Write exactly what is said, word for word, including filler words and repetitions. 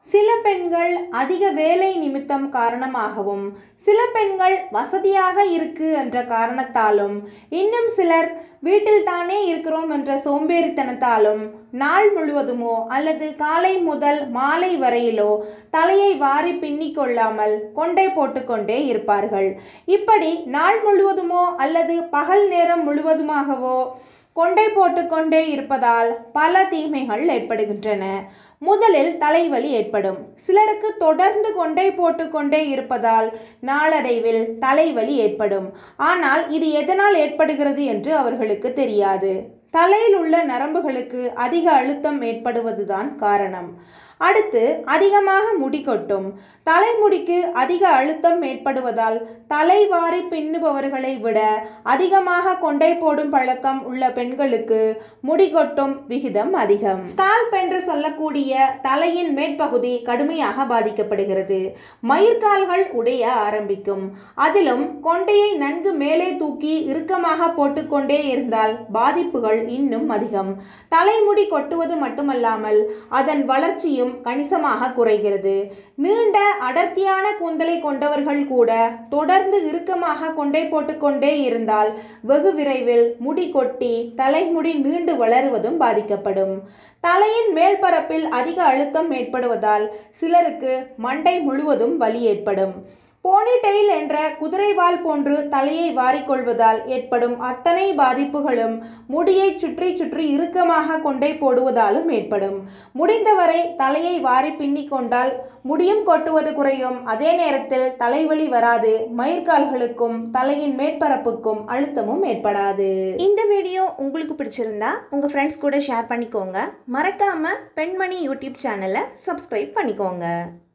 சில பெண்கள் அதிக வேலை நிமித்தம் காரணமாகவும் சில பெண்கள் வசதியாக இருக்கு என்ற காரணத்தாலும் இன்னும் சிலர் வீட்டில் தானே இருக்கிறோம் என்ற சோம்பேறித்தனத்தாலும் நாள் முழுவதுமோ அல்லது காலை முதல் மாலை வரையிலோ தலையை வாரி பின்னிக் கொள்ளாமல் கொண்டை போட்டுக்கொண்டே இருப்பார்கள். இப்படி நாள் முழுவதுமோ அல்லது பகல் நேரம் முழுவதுமாகவோ கொண்டை போட்டுக்கொண்டே இருப்பதால் பல தீமைகள் ஏற்படுகின்றன. முதலில் தலைவலி ஏற்படும். சிலருக்கு தொடர்ந்து கொண்டை போட்டுக்கொண்டே இருப்பதால் நாளடைவில் தலைவலி ஏற்படும். ஆனால் இது எதனால் ஏற்படுகிறது என்று அவர்களுக்கு தெரியாது. தலையில் உள்ள நரம்புகளுக்கு அதிக அழுத்தம் ஏற்படுவதுதான் காரணம். அடுத்து அதிகமாக முடி கொட்டும். தலைமுடிக்கு அதிக அழுத்தம் ஏற்படுவதால் தலைவாரி பின்னுபவர்களை விட அதிகமாக கொண்டை போடும் பழக்கம் உள்ள பெண்களுக்கு முடி கொட்டும் விகிதம் அதிகம். ஸ்கால்ப் என்று சொல்லக்கூடிய தலையின் மேற்பகுதி கடுமையாக பாதிக்கப்படுகிறது. மயிர்கால்கள் உடைய ஆரம்பிக்கும். அதிலும் கொண்டையை நன்கு மேலே தூக்கி இறுக்கமாக போட்டுக்கொண்டே இருந்தால் பாதிப்புகள் இன்னும் அதிகம். தலைமுடி கொட்டுவது மட்டுமல்லாமல் அதன் வளர்ச்சியும் கணிசமாக குறைகிறது. நீண்ட அடர்த்தியான கூந்தலை கொண்டவர்கள் கூட தொடர்ந்து இறுக்கமாக கொண்டை போட்டுக்கொண்டே இருந்தால் வெகு விரைவில் முடி கொட்டி தலைமுடி நீண்டு வளருவதும் பாதிக்கப்படும். தலையின் மேல் பரப்பில் அதிக அழுத்தம் ஏற்படுவதால் சிலருக்கு மண்டை முழுவதும் வலி ஏற்படும். போனிடெயில் என்ற குதிரைவால் போன்று தலையை வாரிக்கொள்வதால் ஏற்படும் அத்தனை பாதிப்புகளும் முடியை சுற்றி சுற்றி இறுக்கமாக கொண்டை போடுவதாலும் ஏற்படும். முடிந்தவரை தலையை வாரி பின்னிக் கொண்டால் முடியும் கொட்டுவது குறையும். அதே நேரத்தில் தலைவலி வராது. மயிர்கால்களுக்கும் தலையின் மேற்பரப்புக்கும் அழுத்தமும் ஏற்படாது. இந்த வீடியோ உங்களுக்கு பிடிச்சிருந்தா உங்க ஃப்ரெண்ட்ஸ் கூட ஷேர் பண்ணிக்கோங்க. மறக்காம பெண்மணி யூடியூப் சேனலை சப்ஸ்கிரைப் பண்ணிக்கோங்க.